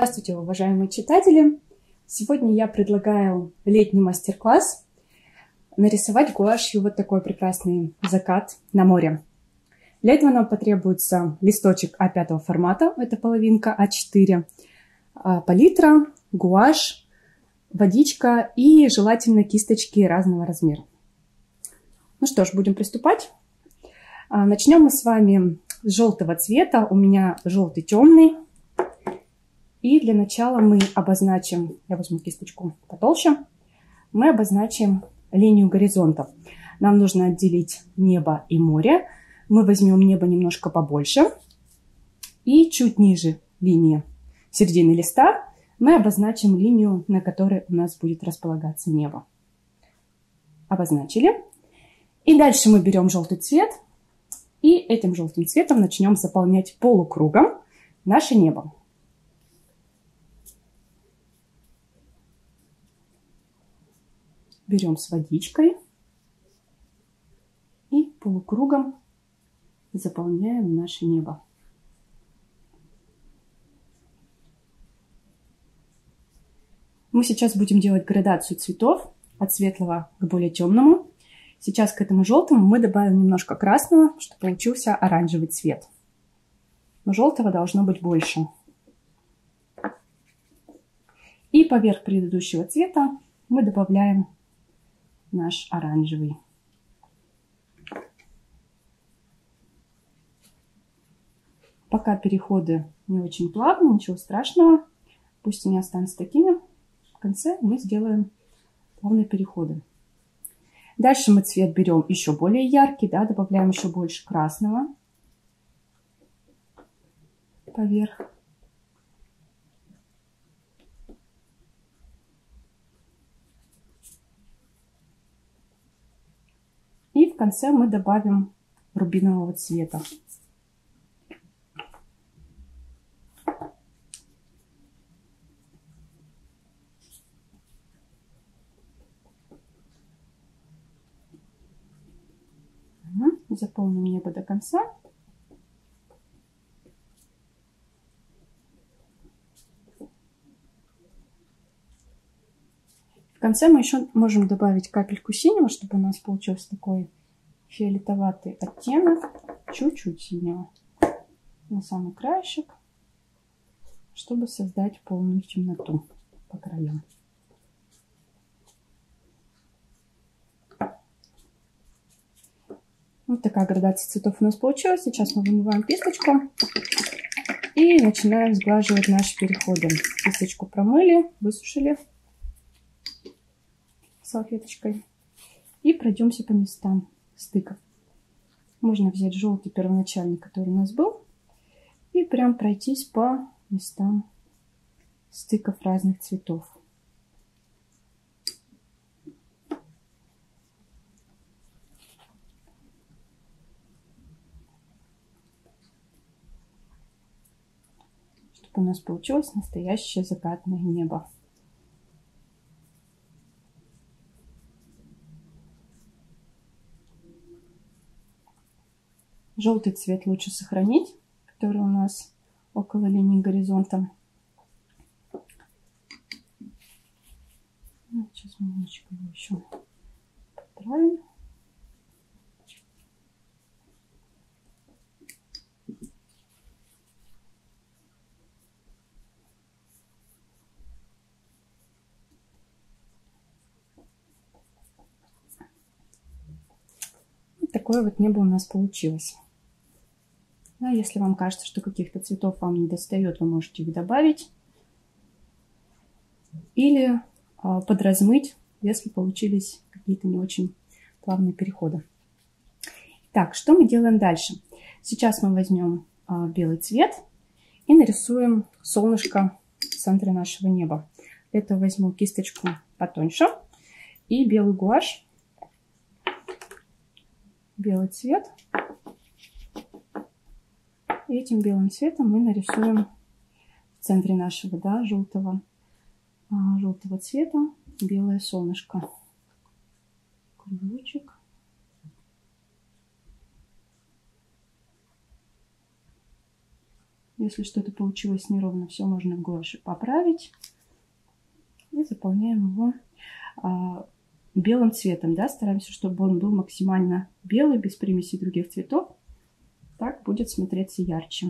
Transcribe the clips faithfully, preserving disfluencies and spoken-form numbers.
Здравствуйте, уважаемые читатели! Сегодня я предлагаю летний мастер-класс нарисовать гуашью вот такой прекрасный закат на море. Для этого нам потребуется листочек а пять формата, это половинка а четыре, палитра, гуашь, водичка и желательно кисточки разного размера. Ну что ж, будем приступать. Начнем мы с вами с желтого цвета. У меня желтый темный. И для начала мы обозначим, я возьму кисточку потолще, мы обозначим линию горизонта. Нам нужно отделить небо и море. Мы возьмем небо немножко побольше. И чуть ниже линии середины листа мы обозначим линию, на которой у нас будет располагаться небо. Обозначили. И дальше мы берем желтый цвет. И этим желтым цветом начнем заполнять полукругом наше небо. Берем с водичкой и полукругом заполняем наше небо. Мы сейчас будем делать градацию цветов от светлого к более темному. Сейчас к этому желтому мы добавим немножко красного, чтобы получился оранжевый цвет. Но желтого должно быть больше. И поверх предыдущего цвета мы добавляем наш оранжевый. Пока переходы не очень плавные, ничего страшного. Пусть они останутся такими. В конце мы сделаем плавные переходы. Дальше мы цвет берем еще более яркий, да, добавляем еще больше красного поверх. И в конце мы добавим рубинового цвета. Угу. Заполним небо до конца. В конце мы еще можем добавить капельку синего, чтобы у нас получился такой фиолетоватый оттенок, чуть-чуть синего на самый краешек, чтобы создать полную темноту по краям. Вот такая градация цветов у нас получилась. Сейчас мы вымываем кисточку и начинаем сглаживать наши переходы. Кисточку промыли, высушили салфеточкой и пройдемся по местам стыков. Можно взять желтый первоначальный, который у нас был, и прям пройтись по местам стыков разных цветов. Чтобы у нас получилось настоящее закатное небо. Желтый цвет лучше сохранить, который у нас около линии горизонта. Сейчас мы немножечко его еще подправим. Вот такое вот небо у нас получилось. Да, если вам кажется, что каких-то цветов вам не достает, вы можете их добавить. Или а, подразмыть, если получились какие-то не очень плавные переходы. Так, что мы делаем дальше? Сейчас мы возьмем а, белый цвет и нарисуем солнышко в центре нашего неба. Для этого возьму кисточку потоньше и белый гуашь. Белый цвет. И этим белым цветом мы нарисуем в центре нашего, да, желтого, а, желтого цвета белое солнышко. Кружочек. Если что-то получилось неровно, все можно в гуаши поправить. И заполняем его а, белым цветом. Да? Стараемся, чтобы он был максимально белый, без примесей других цветов. Так будет смотреться ярче.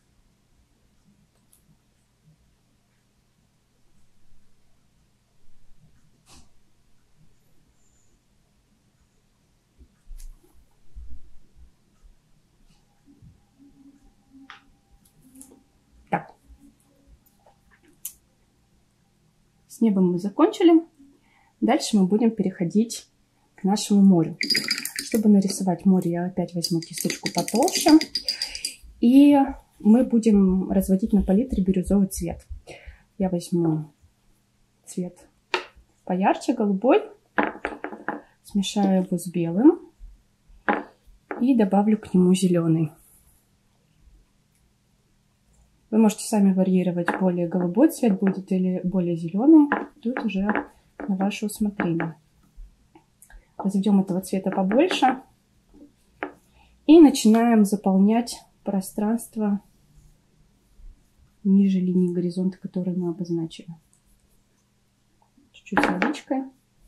Так. С небом мы закончили. Дальше мы будем переходить к нашему морю. Чтобы нарисовать море, я опять возьму кисточку потолще. И мы будем разводить на палитре бирюзовый цвет. Я возьму цвет поярче, голубой. Смешаю его с белым. И добавлю к нему зеленый. Вы можете сами варьировать, более голубой цвет будет или более зеленый. Тут уже на ваше усмотрение. Разведем этого цвета побольше. И начинаем заполнять пространство ниже линии горизонта, которую мы обозначили. Чуть-чуть водичкой.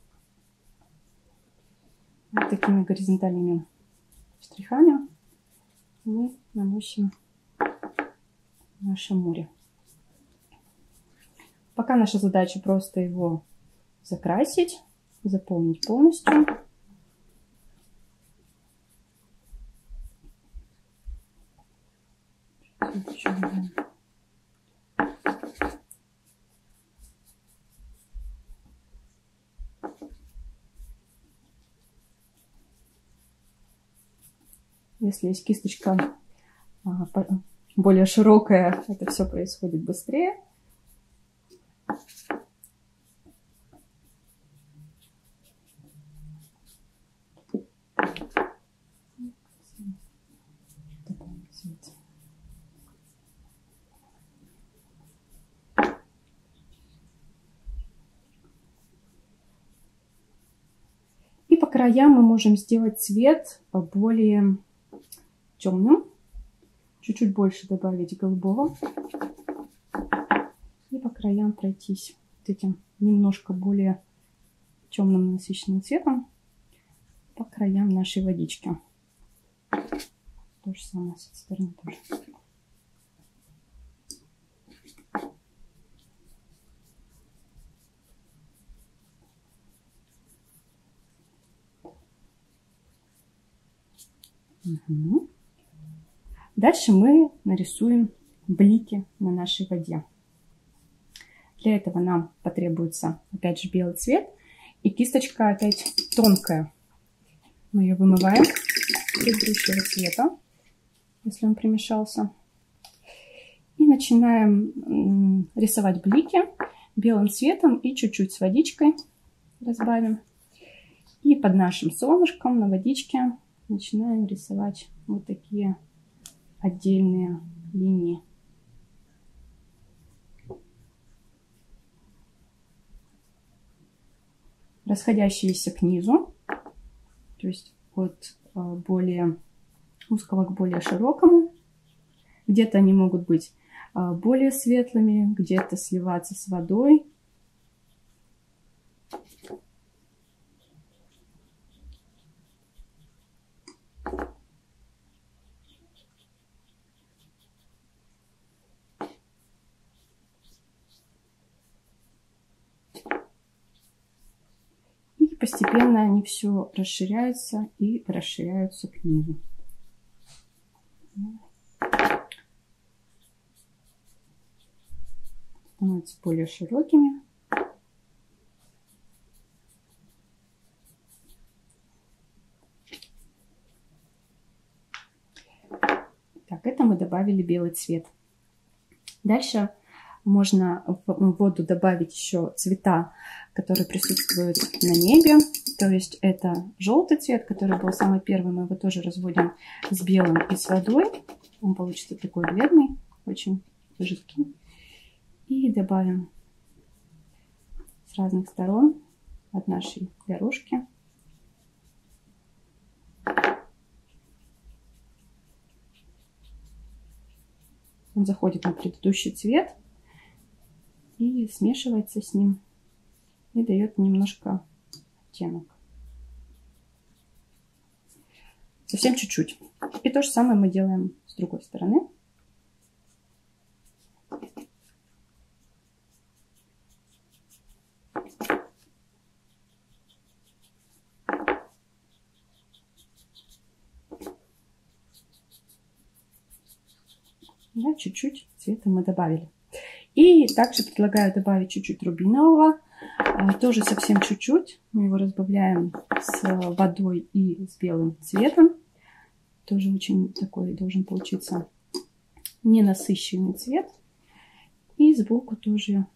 Вот такими горизонтальными штрихами мы наносим наше море. Пока наша задача просто его закрасить, заполнить полностью. Если есть кисточка более широкая, это все происходит быстрее. И по краям мы можем сделать цвет более темным. Чуть-чуть больше добавить голубого. И по краям пройтись вот этим немножко более темным насыщенным цветом по краям нашей водички. То же самое с этой стороны тоже. Угу. Дальше мы нарисуем блики на нашей воде. Для этого нам потребуется опять же белый цвет и кисточка опять тонкая. Мы ее вымываем предыдущего цвета, если он примешался. И начинаем рисовать блики белым цветом и чуть-чуть с водичкой разбавим. И под нашим солнышком на водичке начинаем рисовать вот такие отдельные линии. Расходящиеся к низу, то есть от более узкого к более широкому. Где-то они могут быть более светлыми, где-то сливаться с водой. Постепенно они все расширяются и расширяются к низу. Становятся более широкими. Так, это мы добавили белый цвет. Дальше можно в воду добавить еще цвета, которые присутствуют на небе. То есть это желтый цвет, который был самый первый. Мы его тоже разводим с белым и с водой. Он получится такой бледный, очень жидкий. И добавим с разных сторон от нашей дорожки. Он заходит на предыдущий цвет и смешивается с ним и дает немножко оттенок. Совсем чуть-чуть. И то же самое мы делаем с другой стороны. Да, чуть-чуть цвета мы добавили. И также предлагаю добавить чуть-чуть рубинового. Тоже совсем чуть-чуть. Мы его разбавляем с водой и с белым цветом. Тоже очень такой должен получиться ненасыщенный цвет. И сбоку тоже его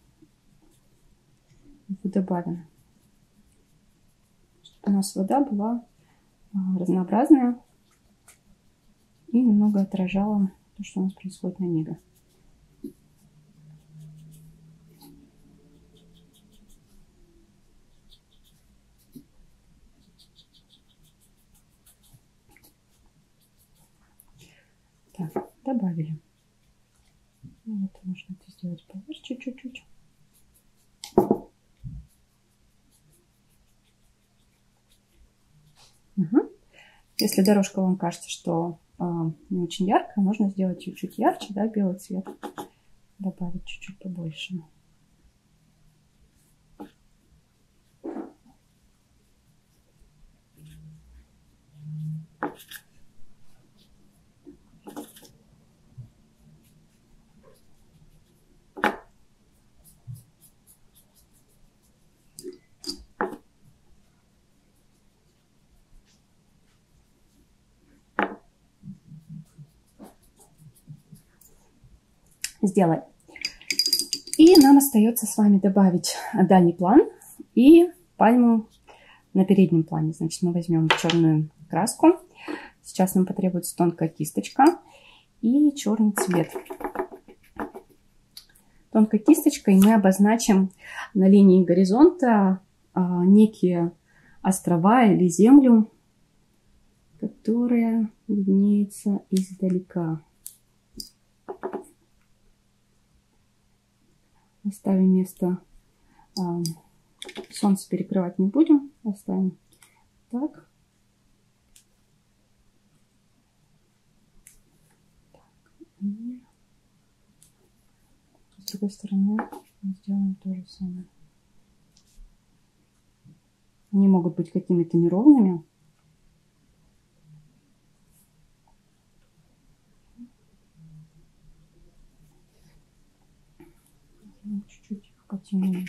добавим. Чтобы у нас вода была разнообразная и немного отражала то, что у нас происходит на небе. Так, добавили. Вот, нужно это сделать поярче чуть-чуть. Угу. Если дорожка вам кажется, что э, не очень яркая, можно сделать чуть-чуть ярче, да, белый цвет. Добавить чуть-чуть побольше. Сделай. И нам остается с вами добавить дальний план и пальму на переднем плане. Значит, мы возьмем черную краску. Сейчас нам потребуется тонкая кисточка и черный цвет. Тонкой кисточкой мы обозначим на линии горизонта а, некие острова или землю, которая виднеется издалека. Оставим место, а, солнце перекрывать не будем, оставим так. И с другой стороны сделаем то же самое. Они могут быть какими-то неровными. Чуть-чуть их потянули.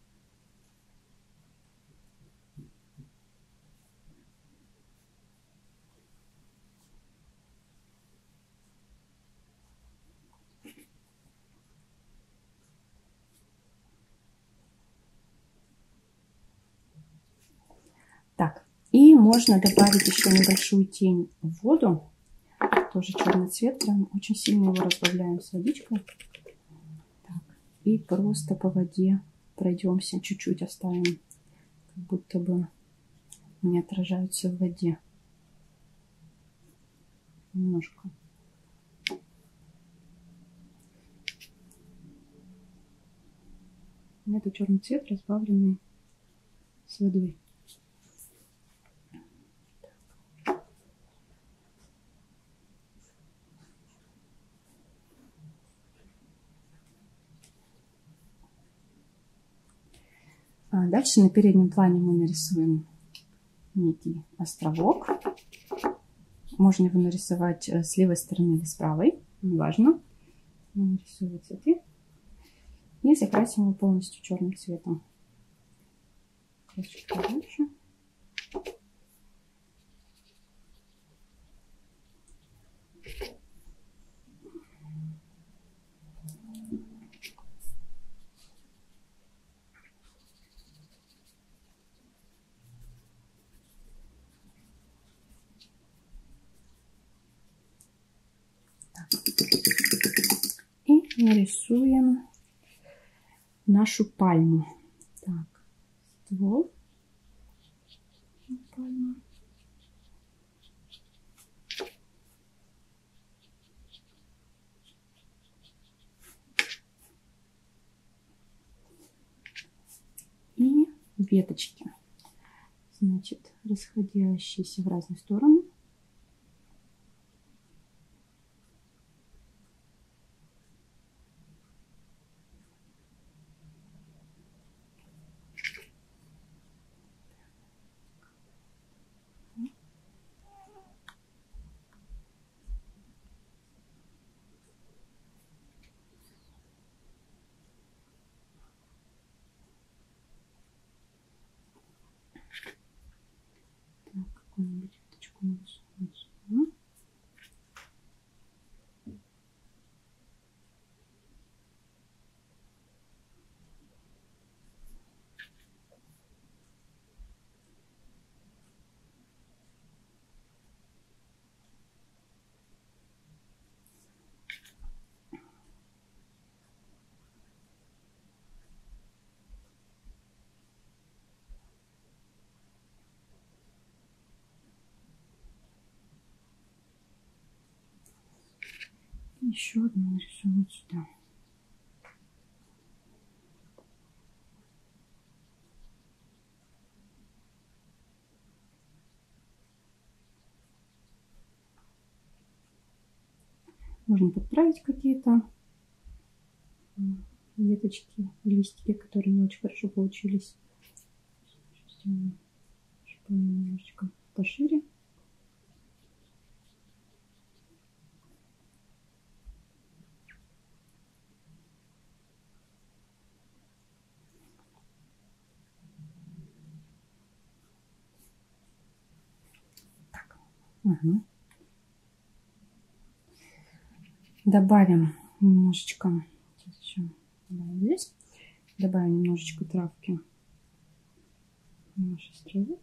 Так, и можно добавить еще небольшую тень в воду. Тоже черный цвет, прям очень сильно его разбавляем с водичкой. И просто по воде пройдемся, чуть-чуть оставим, как будто бы они отражаются в воде. Немножко. Это черный цвет, разбавленный с водой. А дальше на переднем плане мы нарисуем некий островок. Можно его нарисовать с левой стороны или с правой, неважно. Нарисую вот эти. И закрасим его полностью черным цветом. Чуть побольше. И нарисуем нашу пальму. Так, ствол пальмы. веточки, значит, расходящиеся в разные стороны. Какую-нибудь веточку нарисуем сюда. Еще одну нарисую вот сюда. Можно подправить какие-то веточки, листики, которые не очень хорошо получились. Сделаем, чтобы они немножечко пошире. Так. Угу. Добавим немножечко, сейчас еще добавим здесь, добавим немножечко травки в наш островок.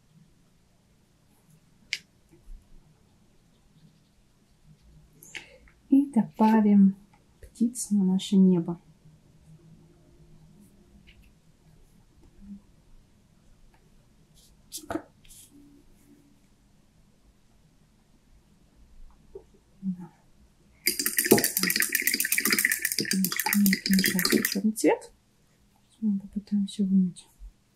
И добавим птиц на наше небо. Черный цвет. Мы попытаемся вымыть.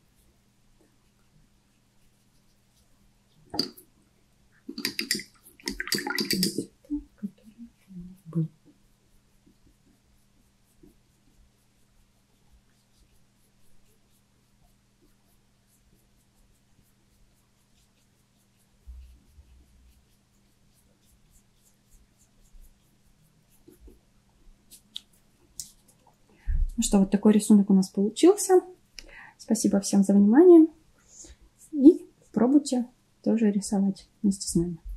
Ну что, вот такой рисунок у нас получился. Спасибо всем за внимание. И пробуйте тоже рисовать вместе с нами.